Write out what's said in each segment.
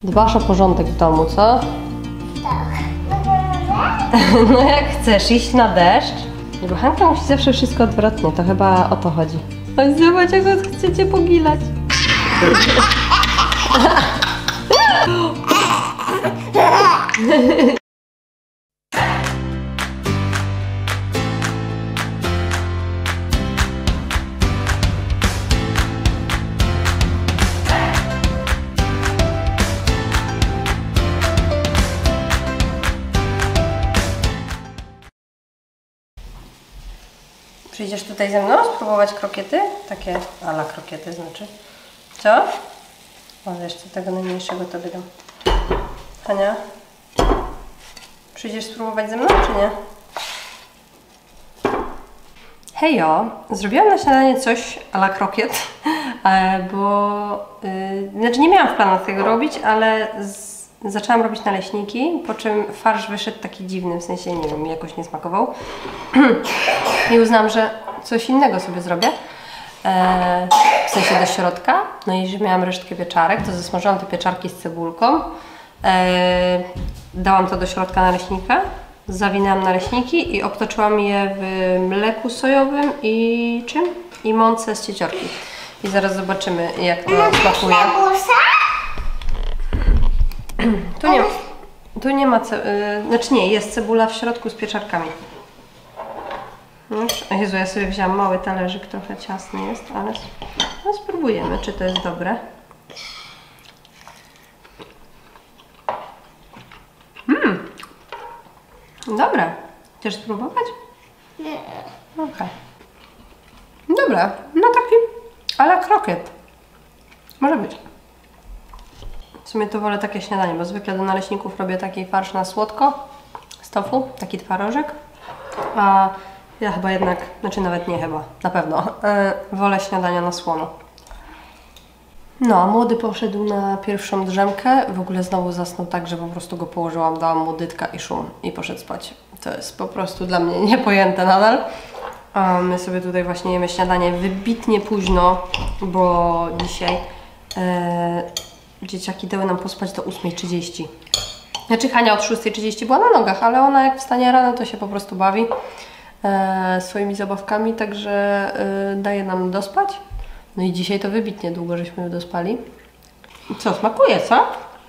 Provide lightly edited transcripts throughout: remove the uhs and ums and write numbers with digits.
Dbasz o porządek w domu, co? Tak. No jak chcesz iść na deszcz? Bo Hanka musi zawsze wszystko odwrotnie, to chyba o to chodzi. Oj, zobacz, jak was chcecie pogilać. Przyjdziesz tutaj ze mną spróbować krokiety? Takie a la krokiety znaczy. Co? O, wiesz co, tego najmniejszego tobie dam. Hania? Przyjdziesz spróbować ze mną, czy nie? Hejo! Zrobiłam na śniadanie coś a la krokiet, bo... znaczy nie miałam w planach tego robić, ale zaczęłam robić naleśniki, po czym farsz wyszedł taki dziwny, w sensie, nie wiem, mi jakoś nie smakował. I uznałam, że coś innego sobie zrobię, w sensie do środka. No i że miałam resztkę pieczarek, to zasmażyłam te pieczarki z cebulką. Dałam to do środka naleśnika, zawinęłam naleśniki i obtoczyłam je w mleku sojowym i czym? I mące z cieciorki. I zaraz zobaczymy, jak to smakuje. Tu nie ma, znaczy nie, jest cebula w środku z pieczarkami. Jezu, ja sobie wzięłam mały talerzyk, trochę ciasny jest, ale no spróbujemy, czy to jest dobre. Dobre. Chcesz spróbować? Nie. Okej. Dobra, no taki a la krokiet. Może być. W sumie to wolę takie śniadanie, bo zwykle do naleśników robię taki farsz na słodko z tofu, taki twarożek. A ja chyba jednak, znaczy nawet nie chyba, na pewno, wolę śniadania na słono. No, a młody poszedł na pierwszą drzemkę. W ogóle znowu zasnął tak, że po prostu go położyłam, dałam mu dytka i szum i poszedł spać. To jest po prostu dla mnie niepojęte nadal. A my sobie tutaj właśnie jemy śniadanie wybitnie późno, bo dzisiaj dzieciaki dały nam pospać do 8:30. Znaczy Hania od 6:30 była na nogach, ale ona jak wstanie rano, to się po prostu bawi swoimi zabawkami, także daje nam dospać. No i dzisiaj to wybitnie długo żeśmy dospali. Co, smakuje, co?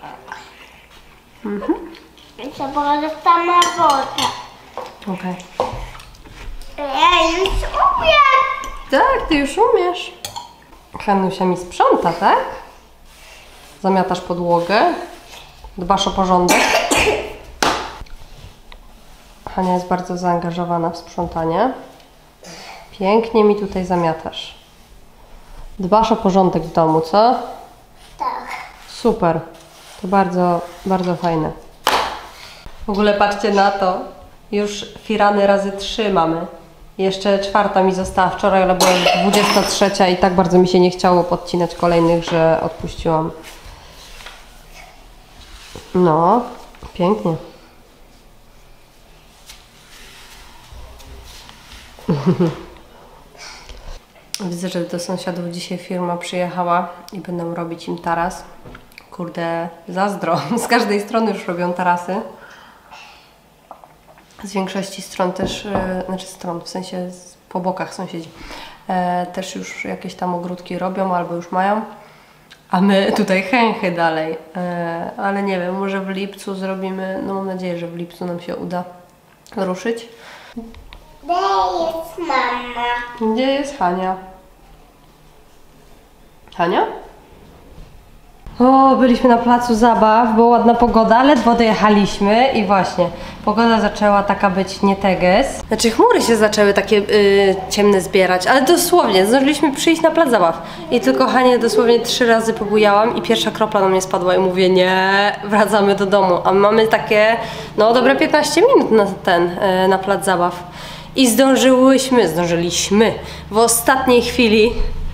To była sama woda. Okej. Ja już umiem. Tak, ty już umiesz. Hanusia mi sprząta, tak? Zamiatasz podłogę. Dbasz o porządek. Hania jest bardzo zaangażowana w sprzątanie. Pięknie mi tutaj zamiatasz. Dbasz o porządek w domu, co? Tak. Super. To bardzo, bardzo fajne. W ogóle patrzcie na to. Już firany razy 3 mamy. Jeszcze 4 mi została wczoraj, ale była 23 i tak bardzo mi się nie chciało podcinać kolejnych, że odpuściłam. No, pięknie. Widzę, że do sąsiadów dzisiaj firma przyjechała i będą robić im taras. Kurde, zazdro. Z każdej strony już robią tarasy. Z większości stron też, znaczy stron, w sensie po bokach sąsiedzi, też już jakieś tam ogródki robią albo już mają. A my tutaj chęchy dalej. Ale nie wiem, może w lipcu zrobimy, no mam nadzieję, że w lipcu nam się uda ruszyć. Gdzie jest mama? Gdzie jest Hania? Hania? O, byliśmy na placu zabaw, była ładna pogoda, ledwo dojechaliśmy i właśnie, pogoda zaczęła taka być nie teges. Znaczy chmury się zaczęły takie ciemne zbierać, ale dosłownie, zdążyliśmy przyjść na plac zabaw. I tylko Hanię dosłownie 3 razy pobujałam i pierwsza kropla na mnie spadła i mówię, nie, wracamy do domu. A my mamy takie, no dobre 15 minut na plac zabaw. I zdążyliśmy w ostatniej chwili.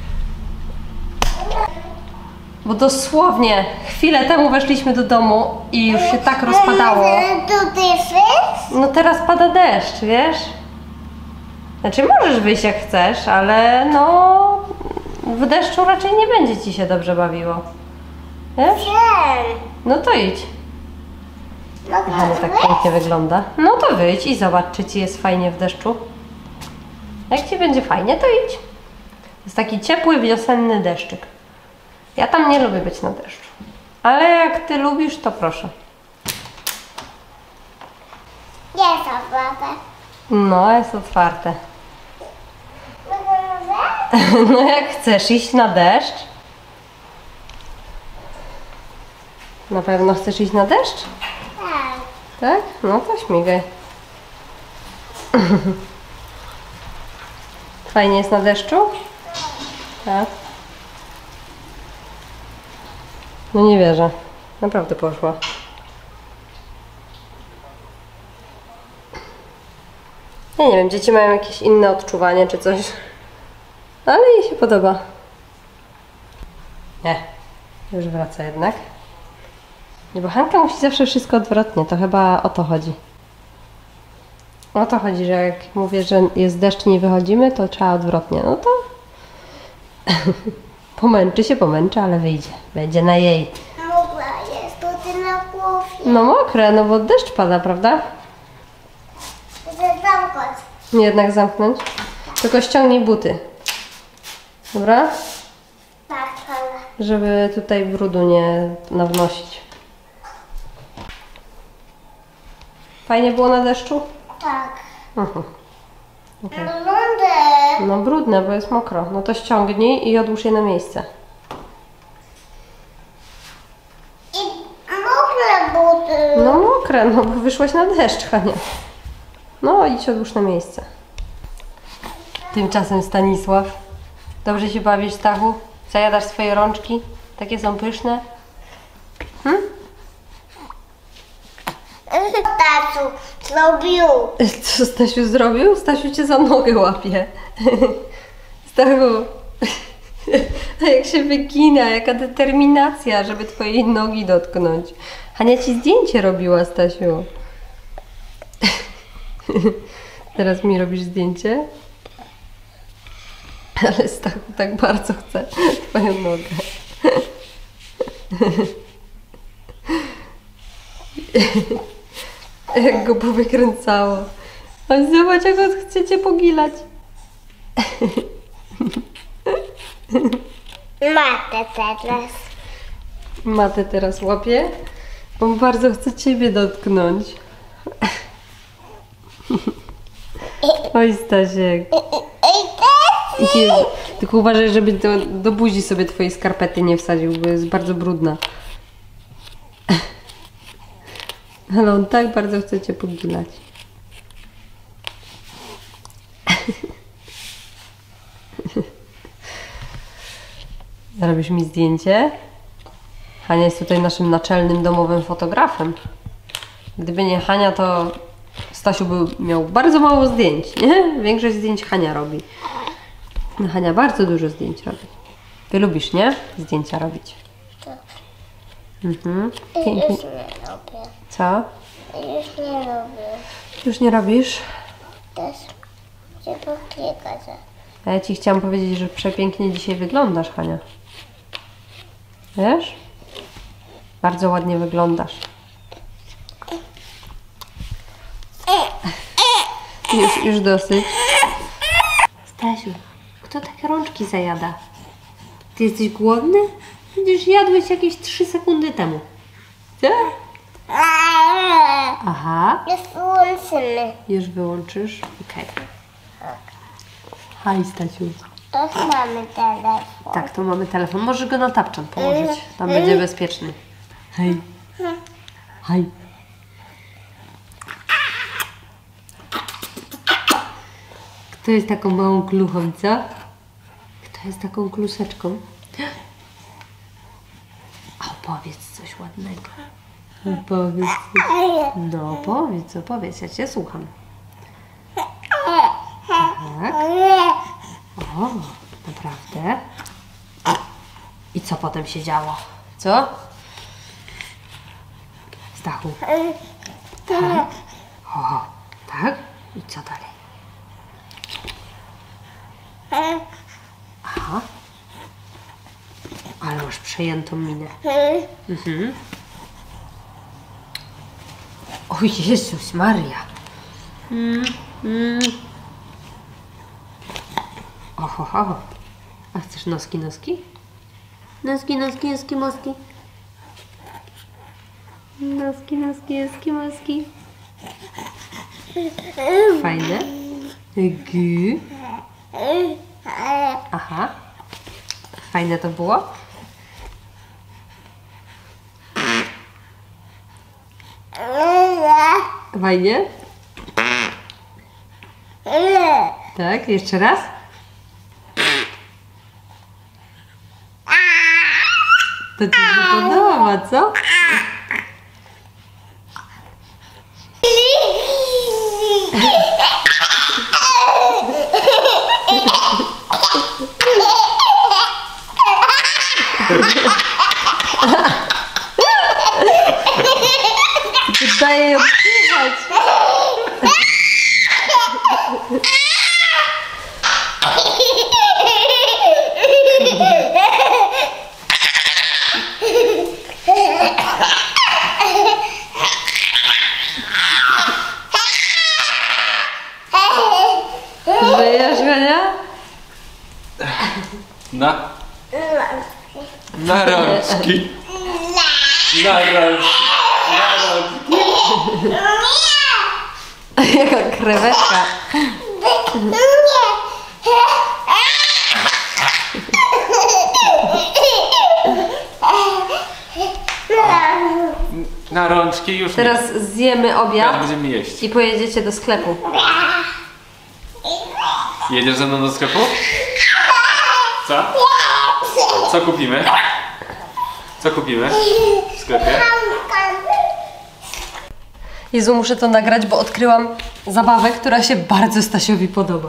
Bo dosłownie chwilę temu weszliśmy do domu i już się tak rozpadało. No teraz pada deszcz, wiesz? Znaczy możesz wyjść jak chcesz, ale no w deszczu raczej nie będzie ci się dobrze bawiło. Wiesz? Wiem. No to idź. Mogę Hania tak wyjść? pięknie wygląda. No to wyjdź i zobacz, czy ci jest fajnie w deszczu. Jak ci będzie fajnie, to idź. Jest taki ciepły, wiosenny deszczyk. Ja tam nie lubię być na deszczu. Ale jak ty lubisz, to proszę. Jest otwarte. No, jest otwarte. Mogę? No jak chcesz iść na deszcz? Na pewno chcesz iść na deszcz? Tak. Tak? No to śmigaj. Fajnie jest na deszczu? Tak. No nie wierzę. Naprawdę poszła. Ja nie wiem, dzieci mają jakieś inne odczuwanie czy coś. Ale jej się podoba. Nie. Już wraca jednak. Nie, bo Hanka musi zawsze wszystko odwrotnie. To chyba o to chodzi. O to chodzi, że jak mówię, że jest deszcz i nie wychodzimy, to trzeba odwrotnie. No to pomęczy, ale wyjdzie. Będzie na jej. Mogła, jest to ty na głowie. No mokre, no bo deszcz pada, prawda? Chcę zamknąć. Jednak zamknąć. Tylko ściągnij buty. Dobra? Tak, ale. Żeby tutaj brudu nie nawnosić. Fajnie było na deszczu? Tak. Mhm. Okej. Blondy. No brudne, bo jest mokro. No to ściągnij i odłóż je na miejsce. I mokre buty. No mokre, no bo wyszłaś na deszcz, Hania. No idź odłóż na miejsce. Tymczasem Stanisław. Dobrze się bawisz, Stachu? Zajadasz swoje rączki? Takie są pyszne? Tatu zrobił. Co Stasiu zrobił? Stasiu cię za nogę łapie. Stachu. A jak się wygina, jaka determinacja, żeby twojej nogi dotknąć. Hania ci zdjęcie robiła, Stasiu. Teraz mi robisz zdjęcie? Ale Stachu tak bardzo chce twoją nogę. Jak go powykręcało. A zobacz, jak on chce cię pogilać. Matę teraz. Matę teraz łapie. On bardzo chce ciebie dotknąć. Oj, Stasiek. Ej, też. Jezu, tylko uważaj, żeby do buzi sobie twojej skarpety nie wsadził, bo jest bardzo brudna. Ale on tak bardzo chce cię pogilać. Zrobisz mi zdjęcie? Hania jest tutaj naszym naczelnym domowym fotografem. Gdyby nie Hania, to Stasiu by miał bardzo mało zdjęć, nie? Większość zdjęć Hania robi. No, Hania bardzo dużo zdjęć robi. Ty lubisz, nie? Zdjęcia robić. Mhm. Pięknie. Już nie robię. Co? Już nie robię. Już nie robisz? Też się poklikać. A ja ci chciałam powiedzieć, że przepięknie dzisiaj wyglądasz, Hania. Wiesz? Bardzo ładnie wyglądasz. Już dosyć. Stasiu, kto takie rączki zajada? Ty jesteś głodny? Przecież jadłeś jakieś 3 sekundy temu. Co? Aha. Już włączymy. Już wyłączysz? Okej. Hej, Stasiu. To mamy telefon. Tak, to mamy telefon. Możesz go na tapczan położyć. Tam będzie bezpieczny. Hej. Hej. Kto jest taką małą kluchą, co? Kto jest taką kluseczką? Opowiedz coś ładnego. Opowiedz coś. No, opowiedz, ja cię słucham. Tak? O, naprawdę? I co potem się działo? Co? Stachu? Tak? O, tak? I co dalej? Aha. Ale masz przejętą minę. Mhm. O Jezus Maria. Oho. A chcesz noski? Noski, moski. Noski. Fajne. Gu. Aha. Fajne to było? Fajnie? Tak, jeszcze raz. To ci się podoba, co? Daję ją pływać. Żyjesz, Hania? Na rączki. Na rączki. Jaka krewetka. Na rączki już Teraz zjemy obiad Teraz będziemy jeść. i pojedziecie do sklepu. Jedziesz ze mną do sklepu? Co? Co kupimy? Co kupimy w sklepie? Jezu, muszę to nagrać, bo odkryłam zabawę, która się bardzo Stasiowi podoba.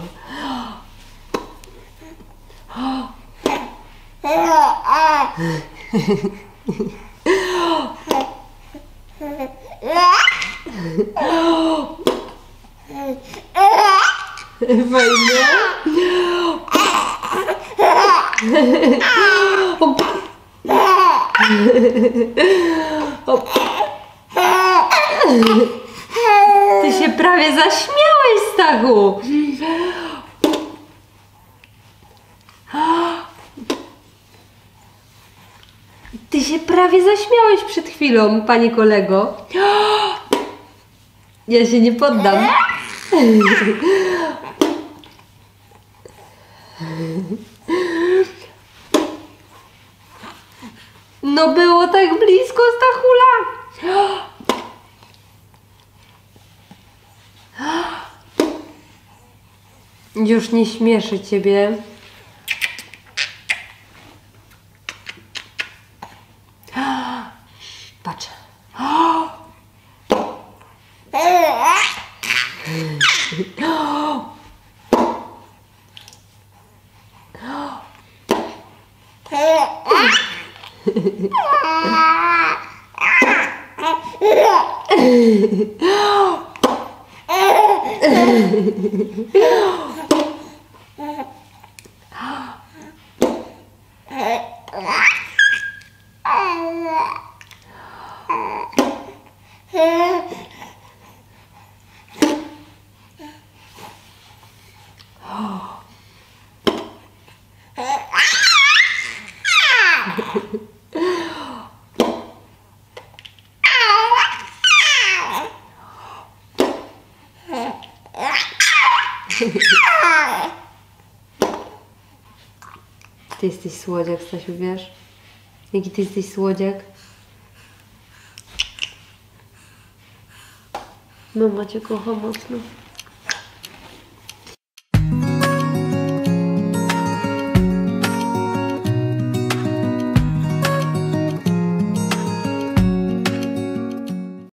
Fajnie. Ty się prawie zaśmiałeś, Stachu. Ty się prawie zaśmiałeś przed chwilą, panie kolego. Ja się nie poddam. No było tak blisko, Stachula. Już nie śmieszy ciebie. Patrz. Ty jesteś słodziak, Stasiu, wiesz? Jaki ty jesteś słodziak? Mama cię kocha mocno.